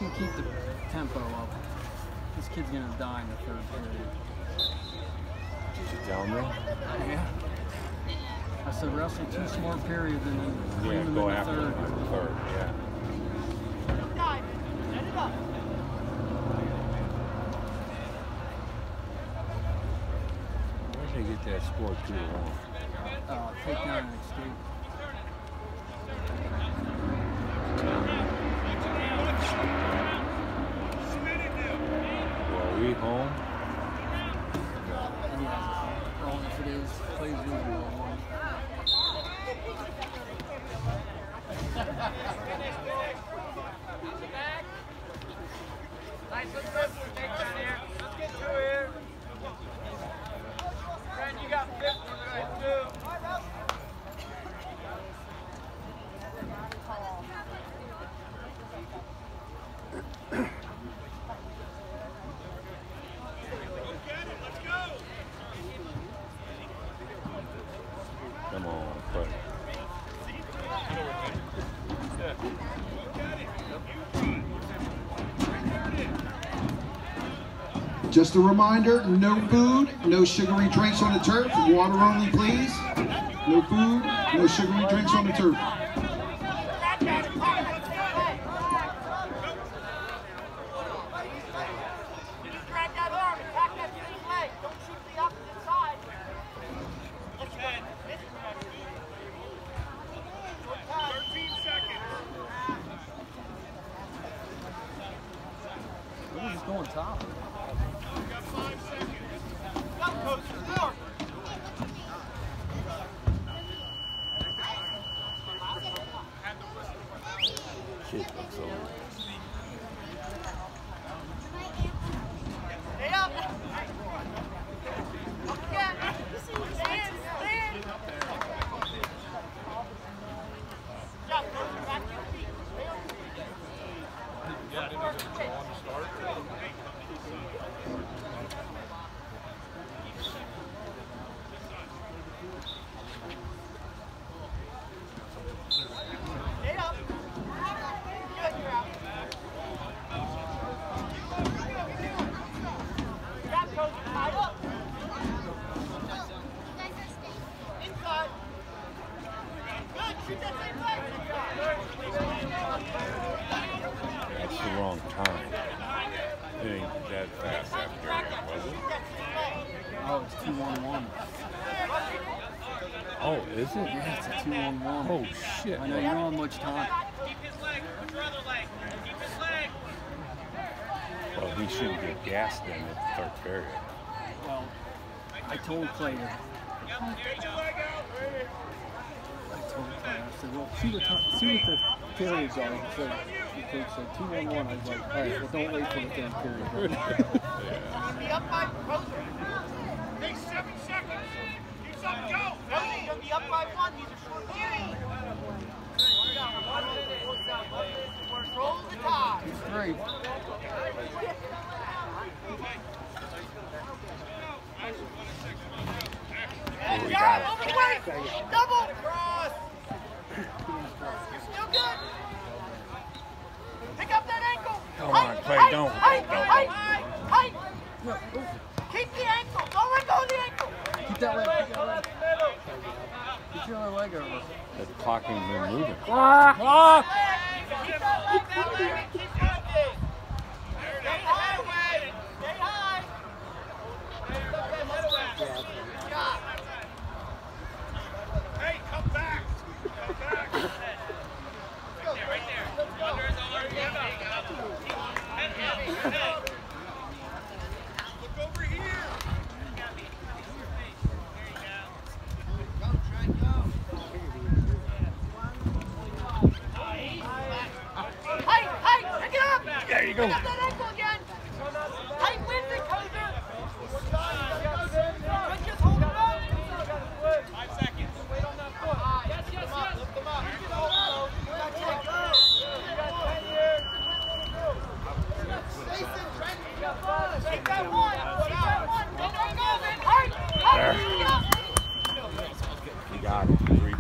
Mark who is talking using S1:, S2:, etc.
S1: can keep the tempo up, this kid's going to die in the third period.
S2: Did you tell me?
S1: Yeah. I said wrestle 2 smart periods and then bring them
S2: go
S1: in the
S2: after
S1: third.
S2: the third, yeah. Where did they get that score 2-1?
S1: Takedown and escape.
S2: Well, are we home?
S1: Yeah. Well, if it is, plays reasonable.
S3: Nice, let's go for the takedown here. Let's get through here. Friend, you got 50 right too.
S2: Come on, buddy.
S4: Just a reminder, no food, no sugary drinks on the turf, water only please. No food, no sugary drinks on the turf.
S1: He's going top.
S2: Shit, that's all.
S3: Stay up. Up again. Stand. Jump, back to your feet.
S5: Yeah, I didn't know they were on to start.
S3: Stay up. Good, you're out. Grab coach, tied up. Inside. Good, shoot that same leg.
S2: That's the wrong time. It ain't that fast after that, was it?
S1: Oh, it's 2-1-1.
S2: Oh, is it?
S1: Yeah, it's a 2-1-1.
S2: Oh, shit.
S1: I know you don't have much time.
S3: Keep his leg. Put your other leg. Keep his leg.
S2: Well, he shouldn't get gassed then at the third period.
S1: Well, I told Clay to. I said, well, see what the periods are. He said, the coach said 2-1-1. I was like, all right, well, don't wait for the third period.
S2: Yeah.
S3: Be up by Roser. Take 7 seconds. Do something, go. Roser, you'll be up by 1. These are short periods. 1 minute. Control the tie.
S1: He's great.
S2: Oh, we got it.
S3: Overweight. Double. Cross. You're still good. Pick up that ankle.
S2: Come on, Clay, don't.
S3: Height. Keep the ankle. Don't let go of the ankle.
S1: Keep that leg. Keep that leg. Get your other leg over.
S2: The clock ain't been moving.
S1: Clock! Clock!
S3: Keep that leg. Keep going. Stay high. Stay high. Hey, come back. Come back. Yeah, right there. Under his arm. Head. Look over here. Hey, pick it up.
S2: There you go.
S3: Pick up that ankle again. Tight with it, Kozer. Just hold it up. 5 seconds. Wait on that foot. Yes. Lift them up. You got 10 years. Take that one. Don't go, man.
S2: There. He got it. 3